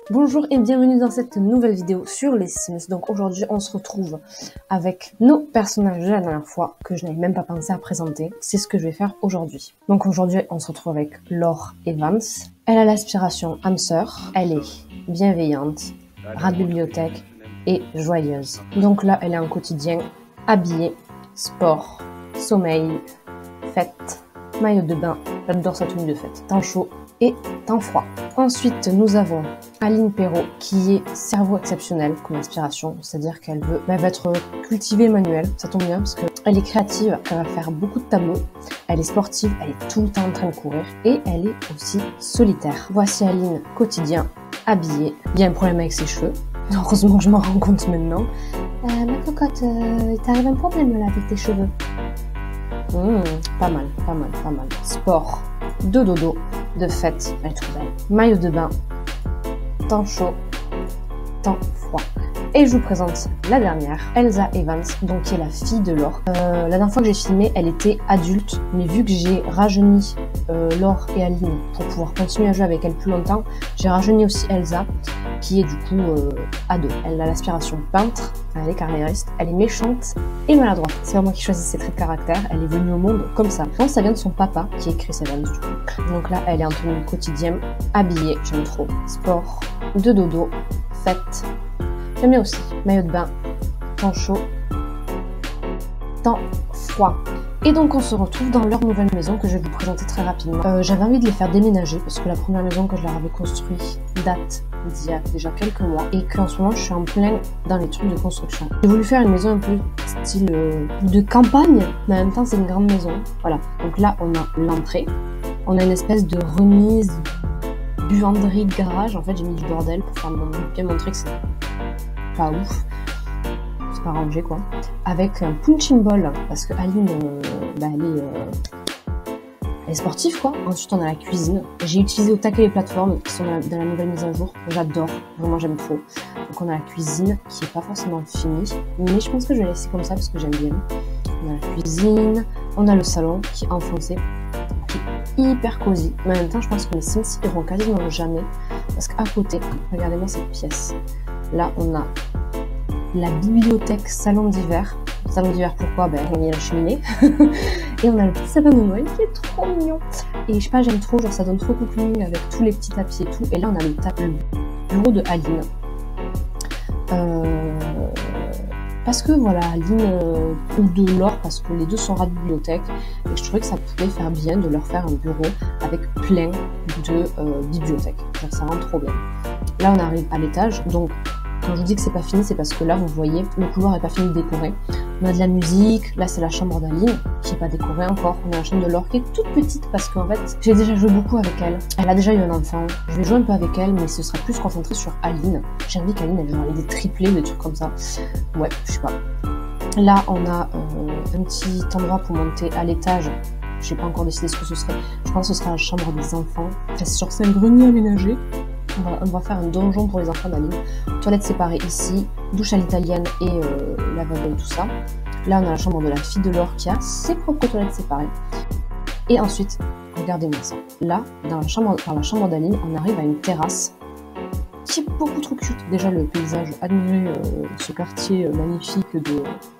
Bonjour et bienvenue dans cette nouvelle vidéo sur les Sims. Donc aujourd'hui on se retrouve avec nos personnages de la dernière fois que je n'avais même pas pensé à présenter. C'est ce que je vais faire aujourd'hui. Donc aujourd'hui on se retrouve avec Laure Evans. Elle a l'aspiration âme sœur, elle est bienveillante, rat de bibliothèque et joyeuse. Donc là elle est en quotidien habillée, sport, sommeil, fête, maillot de bain, j'adore sa tenue de fête, temps chaud et temps froid. Ensuite, nous avons Aline Perrault qui est cerveau exceptionnel comme inspiration, c'est-à-dire qu'elle va être cultivée manuelle, ça tombe bien parce qu'elle est créative, elle va faire beaucoup de tableaux, elle est sportive, elle est tout le temps en train de courir et elle est aussi solitaire. Voici Aline quotidien, habillée, il y a un problème avec ses cheveux, heureusement que je m'en rends compte maintenant. Ma cocotte, il t'arrive un problème là avec tes cheveux? Pas mal. Sport, de dodo, de fête, elle est trop belle. Maillot de bain, temps chaud, temps froid. Et je vous présente la dernière, Elsa Evans, donc qui est la fille de Laure. La dernière fois que j'ai filmé, elle était adulte, mais vu que j'ai rajeuni Laure et Aline pour pouvoir continuer à jouer avec elle plus longtemps, j'ai rajeuni aussi Elsa, qui est du coup ado. Elle a l'aspiration peintre, elle est carriériste, elle est méchante et maladroite. C'est pas moi qui choisis ses traits de caractère, elle est venue au monde comme ça. Je pense que ça vient de son papa, qui est Chris Evans du coup. Donc là, elle est en tenue quotidienne, habillée, j'aime trop. Sport, de dodo, fête. J'aime bien aussi, maillot de bain, temps chaud, temps froid. Et donc on se retrouve dans leur nouvelle maison que je vais vous présenter très rapidement. J'avais envie de les faire déménager parce que la première maison que je leur avais construite date d'il y a déjà quelques mois et qu'en ce moment je suis en plein dans les trucs de construction. J'ai voulu faire une maison un peu style de campagne, mais en même temps c'est une grande maison. Voilà, donc là on a l'entrée, on a une espèce de remise, buanderie, garage. En fait j'ai mis du bordel pour bien montrer que c'est pas ouf, c'est pas rangé quoi, avec un punching ball parce que Aline elle est sportive quoi. Ensuite on a la cuisine, j'ai utilisé au taquet les plateformes qui sont dans la nouvelle mise à jour, j'adore, vraiment j'aime trop. Donc on a la cuisine qui est pas forcément finie, mais je pense que je vais laisser comme ça parce que j'aime bien. On a la cuisine, on a le salon qui est enfoncé, qui est hyper cosy, mais en même temps je pense que les Sims iront quasiment jamais parce qu'à côté, regardez-moi cette pièce. Là, on a la bibliothèque salon d'hiver. Salon d'hiver, pourquoi? Il y a la cheminée. Et on a le petit sapin de Noël qui est trop mignon. Et je sais pas, j'aime trop, genre ça donne trop cocooning avec tous les petits tapis et tout. Et là, on a le bureau de Aline. Parce que voilà, Aline ou de Laure, parce que les deux sont rats de bibliothèque. Et je trouvais que ça pouvait faire bien de leur faire un bureau avec plein de bibliothèques. Genre ça rend trop bien. Là, on arrive à l'étage, donc quand je vous dis que c'est pas fini, c'est parce que là, vous voyez, le couloir est pas fini de décorer. On a de la musique, là c'est la chambre d'Aline, qui est pas décorée encore. On a la chambre de Laure qui est toute petite parce qu'en fait, j'ai déjà joué beaucoup avec elle. Elle a déjà eu un enfant, je vais jouer un peu avec elle, mais ce sera plus concentré sur Aline. J'ai envie qu'Aline, elle ait des triplés, des trucs comme ça. Ouais, je sais pas. Là, on a un petit endroit pour monter à l'étage. J'ai pas encore décidé ce que ce serait. Je pense que ce sera la chambre des enfants. Enfin, c'est sûr, c'est un grenier aménagé. On va faire un donjon pour les enfants d'Aline. Toilettes séparées ici, douche à l'italienne et lavabo et tout ça. Là, on a la chambre de la fille de Laure qui a ses propres toilettes séparées. Et ensuite, regardez-moi ça. Là, dans la chambre d'Aline, on arrive à une terrasse qui est beaucoup trop cute. Déjà, le paysage, admirez ce quartier magnifique de...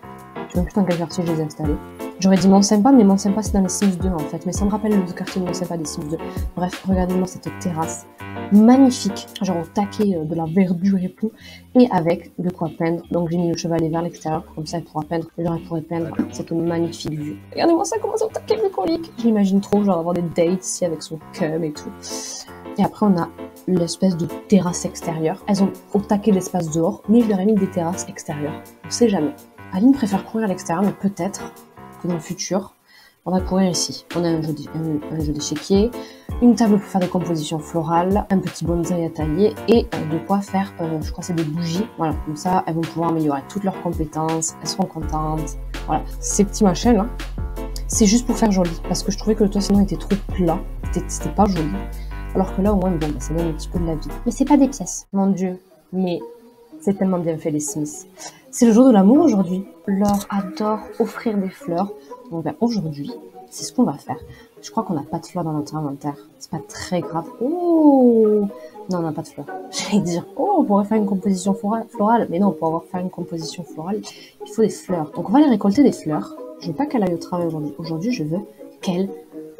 Je sais même plus dans quel quartier je les ai installés. J'aurais dit Mont Sympa, mais Mont Sympa c'est dans les Sims 2 en fait. Mais ça me rappelle le quartier de Mont Sympa des Sims 2. Bref, regardez-moi cette terrasse magnifique, genre au taquet de la verdure et tout, et avec de quoi peindre. Donc j'ai mis le chevalet vers l'extérieur, comme ça elle pourra peindre, et genre elle pourrait peindre cette magnifique vue. Regardez-moi ça, comment ça au taquet bucolique. Je l'imagine trop, genre avoir des dates ici avec son cum et tout. Et après on a l'espèce de terrasse extérieure. Elles ont au taquet l'espace dehors, mais je leur ai mis des terrasses extérieures. On sait jamais. Aline préfère courir à l'extérieur, mais peut-être que dans le futur, on va courir ici. On a un jeu d'échiquier, une table pour faire des compositions florales, un petit bonsaï à tailler et de quoi faire, je crois que c'est des bougies. Voilà, comme ça, elles vont pouvoir améliorer toutes leurs compétences, elles seront contentes. Voilà, ces petits machins là, c'est juste pour faire joli, parce que je trouvais que le toit sinon était trop plat, c'était pas joli. Alors que là, au moins, bon, ça donne un petit peu de la vie. Mais c'est pas des pièces, mon Dieu, mais c'est tellement bien fait les Sims. C'est le jour de l'amour aujourd'hui. Laure adore offrir des fleurs. Donc ben, aujourd'hui, c'est ce qu'on va faire. Je crois qu'on n'a pas de fleurs dans notre inventaire. C'est pas très grave. Oh non, on n'a pas de fleurs. J'allais dire, oh, on pourrait faire une composition florale. Mais non, pour faire une composition florale, il faut des fleurs. Donc on va aller récolter des fleurs. Je veux pas qu'elle aille au travail aujourd'hui. Aujourd'hui, je veux qu'elle...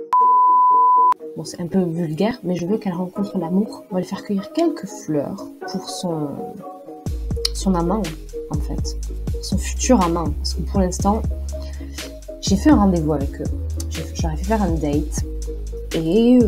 Bon, c'est un peu vulgaire, mais je veux qu'elle rencontre l'amour. On va lui faire cueillir quelques fleurs pour son amant, en fait. Son futur amant. Parce que pour l'instant, j'ai fait un rendez-vous avec eux. J'aurais fait faire un date. Et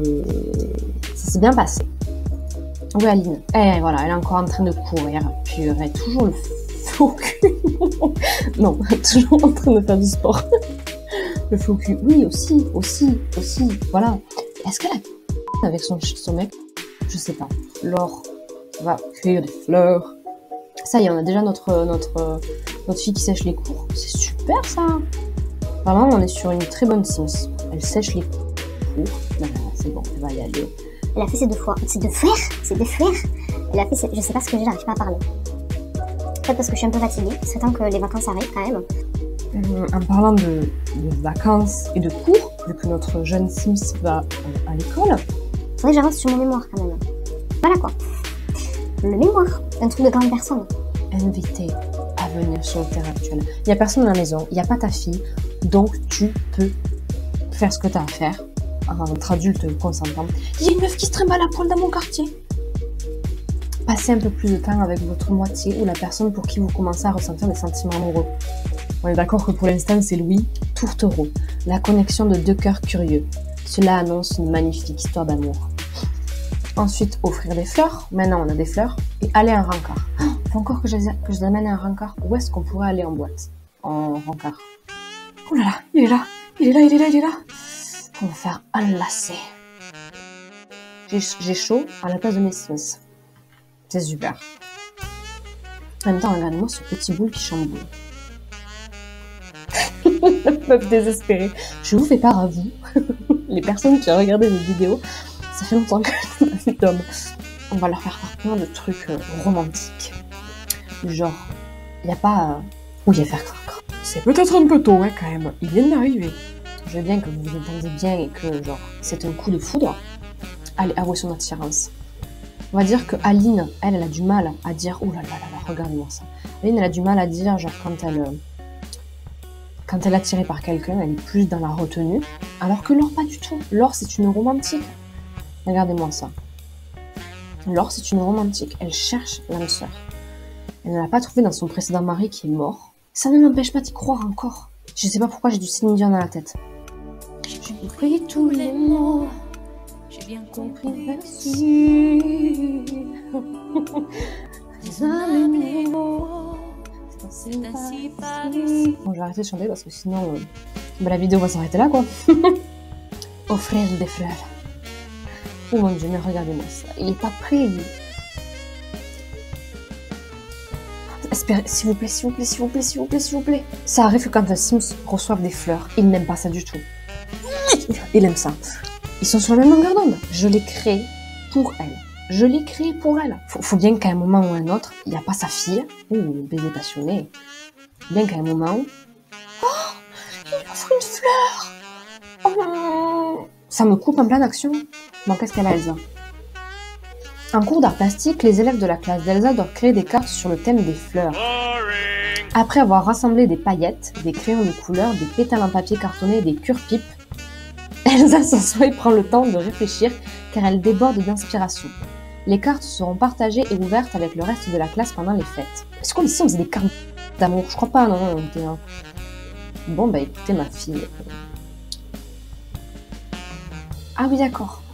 ça s'est bien passé. Oui, Aline. Et voilà, elle est encore en train de courir. Puis elle a toujours le faux cul. Non, toujours en train de faire du sport. Le faux cul. Oui, aussi. Voilà. Est-ce qu'elle a avec son mec? Je sais pas. Laure va cueillir des fleurs. Ça y est, on a déjà notre fille qui sèche les cours. C'est super, ça. Vraiment, on est sur une très bonne Sims. Elle sèche les cours. C'est bon, elle va y aller. Elle a fait ses devoirs. C'est de faire. Elle a fait je sais pas ce que j'ai, j'arrive pas à parler. Peut-être parce que je suis un peu fatiguée. C'est temps que les vacances arrivent quand même. En parlant de vacances et de cours, vu que notre jeune Sims va à l'école. Faudrait que j'avance sur mon mémoire quand même. Voilà quoi. Le mémoire, un truc de grande personne. Invité à venir sur le terrain actuel. Il n'y a personne à la maison, il n'y a pas ta fille, donc tu peux faire ce que tu as à faire entre adultes consentants. Il y a une meuf qui se trimballe à poil dans mon quartier. Passez un peu plus de temps avec votre moitié ou la personne pour qui vous commencez à ressentir des sentiments amoureux. On est d'accord que pour l'instant c'est Louis, tourtereau, la connexion de deux cœurs curieux. Cela annonce une magnifique histoire d'amour. Ensuite, offrir des fleurs. Maintenant, on a des fleurs. Et aller à un rencard. Faut encore que je les amène à un rencard. Où est-ce qu'on pourrait aller en boîte? En rencard. Oh là là, il est là. On va faire un lacet. J'ai chaud à la place de mes Sims. C'est super. En même temps, regardez-moi ce petit boule qui chamboule. Meuf désespérée. Je vous fais part à vous, les personnes qui ont regardé mes vidéos. Ça fait longtemps que je n'ai pas fait d'homme. On va leur faire plein de trucs romantiques. Genre, il n'y a pas... Où il y a faire crac. C'est peut-être un peu tôt, ouais, quand même. Il vient d'arriver. Je veux bien que vous vous entendiez bien et que, genre, c'est un coup de foudre. Allez, avouez son attirance. On va dire que Aline, elle a du mal à dire... Oh là là là là, regardez-moi ça. Aline, elle a du mal à dire, genre, quand elle est attirée par quelqu'un, elle est plus dans la retenue. Alors que Laure, pas du tout. Laure, c'est une romantique. Regardez-moi ça. Laure, c'est une romantique. Elle cherche l'âme sœur. Elle ne l'a pas trouvé dans son précédent mari qui est mort. Ça ne m'empêche pas d'y croire encore. Je sais pas pourquoi j'ai du Céline Dion dans la tête. J'ai compris tous les mots. J'ai bien compris merci. Bon, je vais arrêter de chanter parce que sinon la vidéo va s'arrêter là, quoi. Offrir des fleurs. Oh mon dieu, mais regardez-moi ça. Il est pas prêt, lui. Espérez, s'il vous plaît. Ça arrive que quand un Sims reçoit des fleurs, il n'aime pas ça du tout. Il aime ça. Ils sont sur la même longueur d'onde. Je l'ai créé pour elle. Faut bien qu'à un moment ou à un autre, il n'y a pas sa fille, ou le bébé passionné. Bien qu'à un moment où... Oh, il lui offre une fleur. Oh non. Ça me coupe en pleine action. Bon, qu'est-ce qu'elle a, Elsa? En cours d'art plastique, les élèves de la classe d'Elsa doivent créer des cartes sur le thème des fleurs. Après avoir rassemblé des paillettes, des crayons de couleur, des pétales en papier cartonné et des cure-pipes, Elsa s'assoit et prend le temps de réfléchir car elle déborde d'inspiration. Les cartes seront partagées et ouvertes avec le reste de la classe pendant les fêtes. Est-ce qu'on ici on faisait des cartes d'amour? Je crois pas, non. Bon, bah écoutez ma fille. Ah oui, d'accord.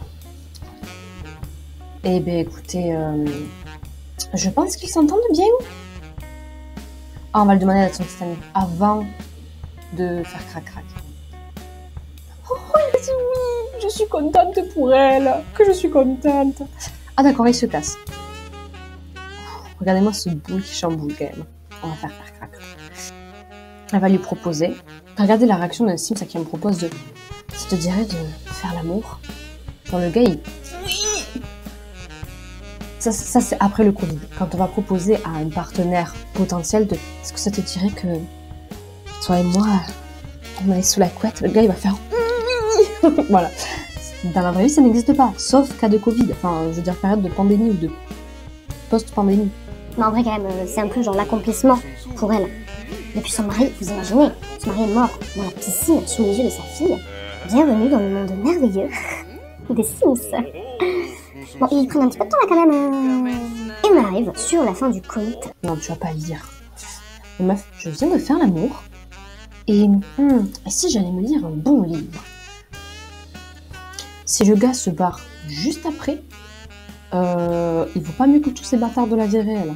Eh ben écoutez, je pense qu'ils s'entendent bien. Ah, on va le demander à son petit ami avant de faire crac-crac. Oh, elle dit oui, je suis contente pour elle, que je suis contente. Ah d'accord, il se casse. Regardez-moi ce boule qui chamboule quand même. On va faire crac. Elle va lui proposer. Regardez la réaction d'un Sims à qui on me propose de... Ça te dirait de faire l'amour? Genre le gars, il... Oui. Ça c'est après le Covid. Quand on va proposer à un partenaire potentiel de... Est-ce que ça te dirait que toi et moi, on est sous la couette, le gars il va faire voilà. Dans la vraie vie, ça n'existe pas, sauf cas de Covid. Enfin, je veux dire, période de pandémie ou de post-pandémie. Mais en vrai, quand même, c'est un peu genre l'accomplissement pour elle. Depuis son mari, vous imaginez, son mari est mort dans la piscine sous les yeux de sa fille. Bienvenue dans le monde merveilleux des Sims. Bon, ils prennent un petit peu de temps là quand même. Et on arrive sur la fin du coït. Non, tu vas pas lire. Meuf, je viens de faire l'amour. Et si j'allais me lire un bon livre? Si le gars se barre juste après, il vaut pas mieux que tous ces bâtards de la vie réelle.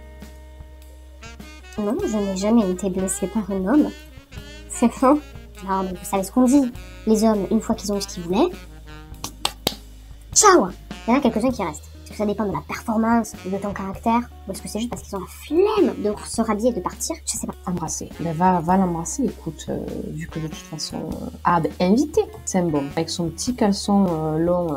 Non, je n'ai jamais été blessée par un homme. C'est bon. Non, mais vous savez ce qu'on dit. Les hommes, une fois qu'ils ont eu ce qu'ils voulaient, ciao! Il y en a quelques-uns qui restent. Est-ce que ça dépend de la performance, de ton caractère, ou est-ce que c'est juste parce qu'ils ont la flemme de se rhabiller et de partir? Je sais pas. Embrasser. Ben va l'embrasser, écoute, vu que de toute façon... Ah, ben invité, c'est un bon. Avec son petit caleçon long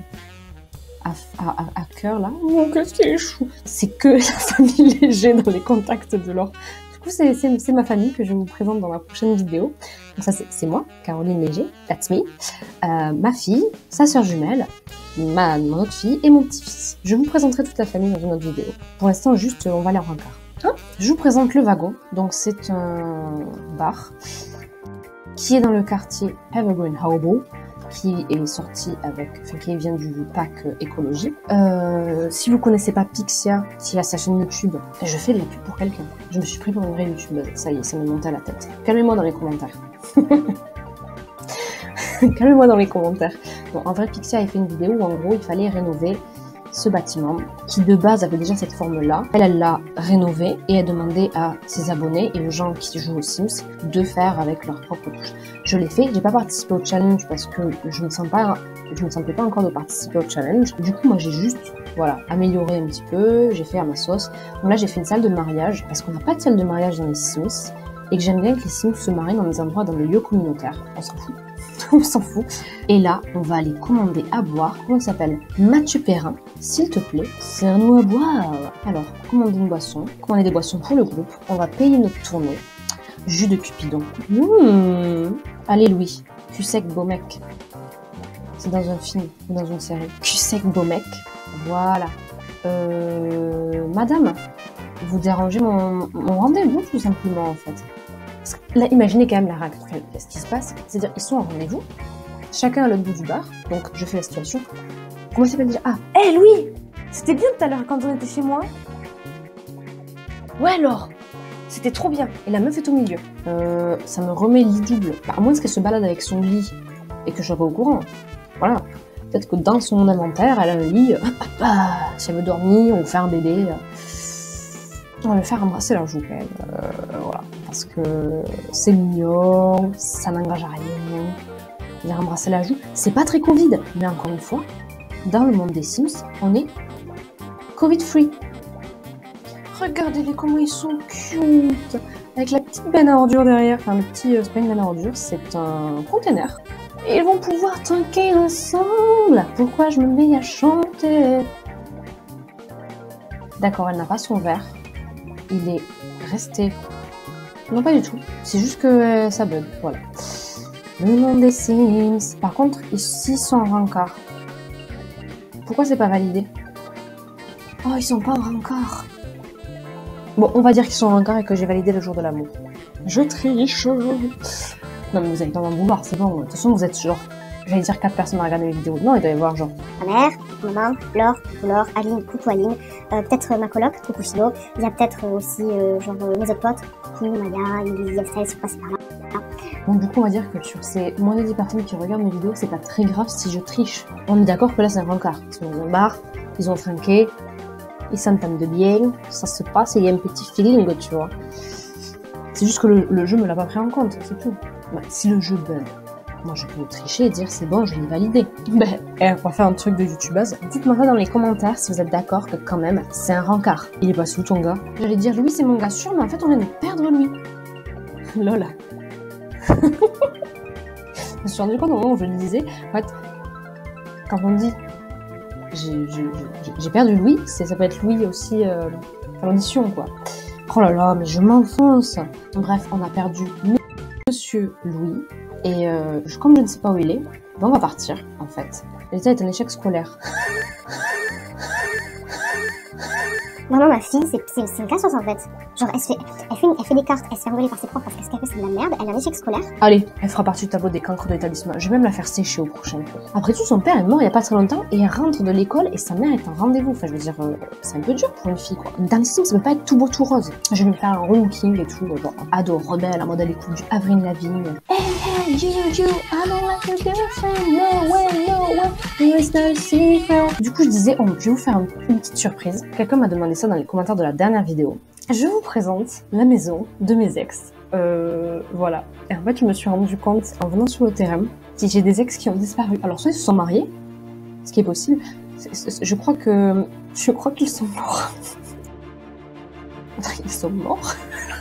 à cœur, là. Oh, qu'est-ce qu'il est chou! C'est que la famille Léger dans les contacts de l'or. Du coup, c'est ma famille que je vous présente dans la prochaine vidéo. Donc ça, c'est moi, Caroline Léger, that's me. Ma fille, sa sœur jumelle, mon autre fille et mon petit-fils. Je vous présenterai toute la famille dans une autre vidéo. Pour l'instant, juste, on va aller en rencard. Je vous présente le Wagon. Donc, c'est un bar qui est dans le quartier Evergreen Hobo, qui est sorti qui vient du pack écologie. Si vous connaissez pas Pixia, qui a sa chaîne YouTube, je fais de la pub pour quelqu'un. Je me suis pris pour une vraie youtubeuse. Ça y est, ça m'est monté à la tête. Calmez-moi dans les commentaires. Calmez-moi dans les commentaires. Bon, en vrai, Pixia a fait une vidéo où en gros, il fallait rénover ce bâtiment qui de base avait déjà cette forme-là. Elle l'a rénové et a demandé à ses abonnés et aux gens qui jouent aux Sims de faire avec leur propre touche. Je l'ai fait, j'ai pas participé au challenge parce que je me sentais pas encore de participer au challenge. Du coup, moi j'ai juste, voilà, amélioré un petit peu, j'ai fait à ma sauce. Donc là, j'ai fait une salle de mariage parce qu'on n'a pas de salle de mariage dans les Sims et que j'aime bien que les Sims se marient dans des endroits, dans des lieux communautaires. On s'en fout. On s'en fout. Et là, on va aller commander à boire. Comment ça s'appelle? Mathieu Perrin, s'il te plaît, sers-nous à boire. Alors, commander une boisson, commander des boissons pour le groupe. On va payer notre tournée. Jus de Cupidon. Allez, Louis. Cul sec, beau mec. C'est dans un film ou dans une série. Cul sec, beau mec. Voilà. Madame, vous dérangez mon rendez-vous, tout simplement, en fait. Là, imaginez quand même la règle. Ce qui se passe, c'est-à-dire ils sont en rendez-vous, chacun à l'autre bout du bar, donc je fais la situation. Comment ça s'appelle déjà? Ah, hé Louis, c'était bien tout à l'heure quand on était chez moi. Ouais alors, c'était trop bien. Et la meuf est au milieu. Ça me remet lit double. Bah, à moins qu'elle se balade avec son lit et que je sois pas au courant. Voilà. Peut-être que dans son inventaire, elle a un lit. Si elle veut dormir ou faire un bébé. On va le faire embrasser la joue quand même. Voilà. Parce que c'est mignon, ça n'engage à rien. Dire embrasser la joue, c'est pas très Covid. Mais encore une fois, dans le monde des Sims, on est Covid-free. Regardez-les comment ils sont cute. Avec la petite benne à ordures derrière. Enfin, le petit, c'est pas une benne à ordures, c'est un container. Et ils vont pouvoir tanker ensemble. Pourquoi je me mets à chanter? D'accord, elle n'a pas son verre. Il est resté... Non, pas du tout. C'est juste que ça bug. Voilà. Le monde des Sims. Par contre, ici, ils sont en rencard. Pourquoi c'est pas validé? Oh, ils sont pas en rencard. Bon, on va dire qu'ils sont en rencard et que j'ai validé le jour de l'amour. Je triche. Non, mais vous allez pas m'en vouloir, c'est bon. De toute façon, vous êtes genre... J'allais dire 4 personnes à regarder les vidéos. Non, il doit y avoir genre... Ma mère, maman, Laure, Aline, coucou Aline, peut-être ma coloc, coucou Philo, il y a peut-être aussi genre mes autres potes, coucou Maya, Lily, Estelle, sont passés par là. Donc du coup, on va dire que sur ces moins de 10 personnes qui regardent mes vidéos, c'est pas très grave si je triche. On est d'accord que là, c'est un rencard. Ils sont dans un bar, ils ont trinqué, ils s'entendent de bien, ça se passe et il y a un petit feeling, tu vois. C'est juste que le jeu me l'a pas pris en compte, c'est tout. Bah, si le jeu bug, moi je peux tricher et dire c'est bon, je l'ai validé. Ben, on va faire un truc de youtubeuse. Dites-moi ça dans les commentaires si vous êtes d'accord que quand même c'est un rencard. Il est pas sous ton gars. J'allais dire Louis c'est mon gars sûr, mais en fait on vient de perdre Louis. Lola. Je me suis rendu compte au moment où je le disais, en fait, quand on dit j'ai perdu Louis, ça peut être Louis aussi l'audition quoi. Oh là là, mais je m'enfonce. Bref, on a perdu monsieur Louis, et comme je ne sais pas où il est, ben on va partir, en fait. L'état est un échec scolaire. Vraiment, ma fille, c'est une casse en fait. Genre, elle fait des cartes, elle se fait engueuler par ses profs parce que ce qu'elle fait, c'est de la merde, elle a un échec scolaire. Allez, elle fera partie du tableau des cancres de l'établissement. Je vais même la faire sécher au prochain cours. Après tout, son père est mort il y a pas très longtemps et elle rentre de l'école et sa mère est en rendez-vous. Enfin, je veux dire, c'est un peu dur pour une fille, quoi. Dans les Sims, ça peut pas être tout beau, tout rose. Je vais me faire un relooking et tout, genre, ado rebelle, en mode elle écoute du Avril Lavigne. Hey, hey, you, I don't like your girlfriend, no way, it's not a secret. Du coup, je disais, je vais vous faire une petite surprise. Quelqu'un m'a demandé ça dans les commentaires de la dernière vidéo. Je vous présente la maison de mes ex. Voilà. Et en fait, je me suis rendu compte, en venant sur le terrain, que j'ai des ex qui ont disparu. Alors, soit ils se sont mariés, ce qui est possible. Je crois qu'ils sont morts. Ils sont morts.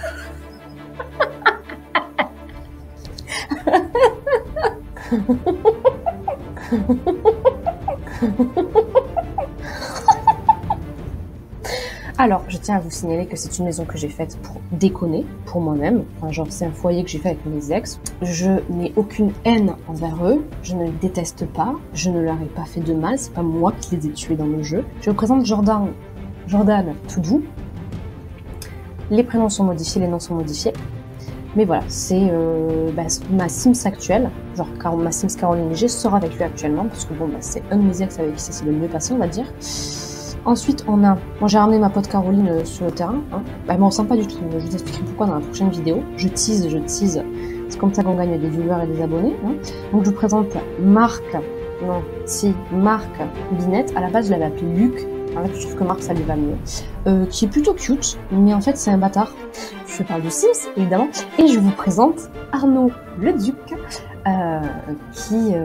Alors, je tiens à vous signaler que c'est une maison que j'ai faite pour déconner, pour moi-même. Enfin, genre, c'est un foyer que j'ai fait avec mes ex. Je n'ai aucune haine envers eux. Je ne les déteste pas. Je ne leur ai pas fait de mal. C'est pas moi qui les ai tués dans le jeu. Je vous présente Jordan tout doux. Les prénoms sont modifiés, les noms sont modifiés. Mais voilà, c'est ma Sims actuelle. Genre, ma Sims Caroline G sera avec lui actuellement. Parce que bon, c'est un de mes ex avec qui ça s'est le mieux passé, on va dire. Ensuite, j'ai ramené ma pote Caroline sur le terrain. Hein. Bah, elle m'en sent pas du tout. Je vous expliquerai pourquoi dans la prochaine vidéo. Je tease. C'est comme ça qu'on gagne des viewers et des abonnés. Hein. Donc, je vous présente Marc Binette. À la base, je l'avais appelé Luc. En fait, je trouve que Marc, ça lui va mieux. Qui est plutôt cute, mais en fait, c'est un bâtard. Je parle de Sims, évidemment. Et je vous présente Arnaud le Duc, qui...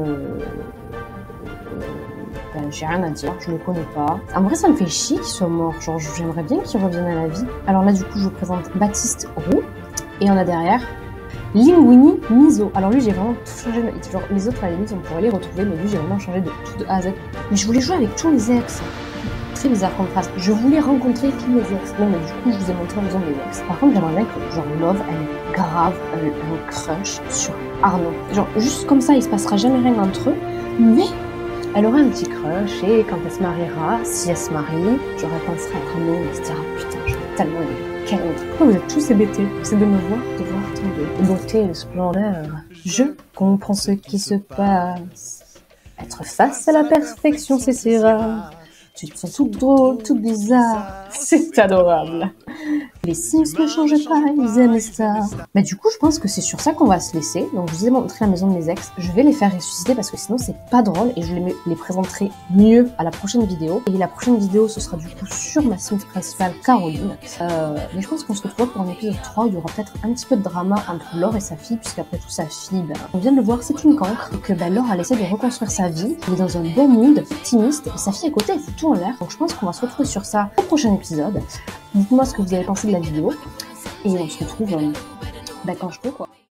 j'ai rien à dire, je le connais pas. En vrai, ça me fait chier qu'ils soient morts. Genre, j'aimerais bien qu'ils reviennent à la vie. Alors là, du coup, je vous présente Baptiste Roux. Et on a derrière Linguini Miso. Alors lui, j'ai vraiment tout changé. Genre, les autres, à la limite, on pourrait les retrouver. Mais lui, j'ai vraiment changé de tout de A à Z. Mais je voulais jouer avec tous les ex. Très bizarre comme phrase. Je voulais rencontrer tous mes ex. Non, mais du coup, je vous ai montré la maison de mes ex. Par contre, j'aimerais bien que, genre, Love, elle est grave un crush sur Arnaud. Genre, juste comme ça, il se passera jamais rien entre eux. Mais... elle aura un petit crush et quand elle se mariera, si elle se marie, je repenserai à Arnaud et se dira putain, j'aurais tellement aimé. Quel autre. Pourquoi vous êtes tous hébétés? C'est de me voir tant de beauté et de splendeur. Je comprends ce qui se passe. Être face à la perfection, c'est si rare. Tu te sens tout drôle, tout bizarre. C'est adorable. Les Sims ne changeaient pas, ils aimaient ça. Mais du coup, je pense que c'est sur ça qu'on va se laisser. Donc, je vous ai montré la maison de mes ex. Je vais les faire ressusciter parce que sinon, c'est pas drôle et je les présenterai mieux à la prochaine vidéo. Et la prochaine vidéo, ce sera du coup sur ma Sims principale, Caroline. Mais je pense qu'on se retrouvera pour un épisode 3 où il y aura peut-être un petit peu de drama entre Laure et sa fille, puisqu'après tout, sa fille, on vient de le voir, c'est une cancre. Et que Laure, elle essaie de reconstruire sa vie. Elle est dans un bon mood, optimiste. Et sa fille à côté, elle fout tout en l'air. Donc, je pense qu'on va se retrouver sur ça au prochain épisode. Dites-moi ce que vous avez pensé de la vidéo et on se retrouve quand je peux quoi.